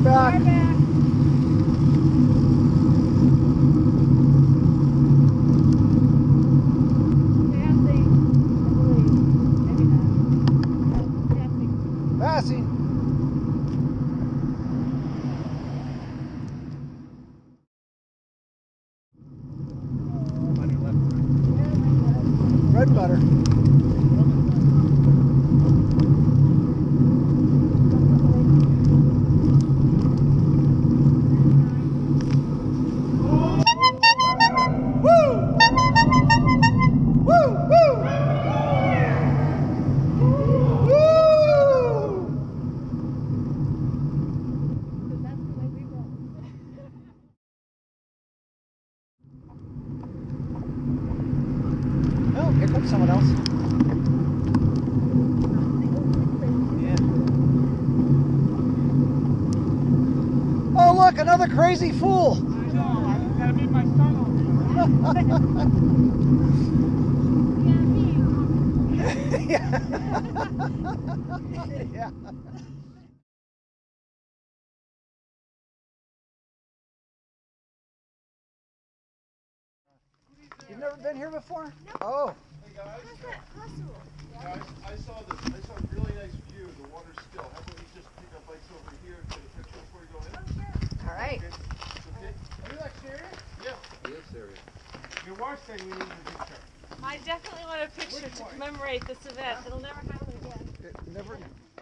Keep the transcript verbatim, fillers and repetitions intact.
back. We're back. Passing. Bread and butter. Oh, here comes someone else. Yeah. Oh, look, another crazy fool. I know, I gotta meet my son over Yeah. Yeah. You've never been here before? No. Oh. Hey guys. How's that possible? Guys, I saw this. I saw a really nice view. The water's still. How about we just take our bikes over here and take a picture before we go in? Oh, sure. All right. Okay. Okay. Are you like serious? Yeah. He is serious. Your wife said we need a picture. I definitely want a picture to commemorate this event. It'll never happen again. It never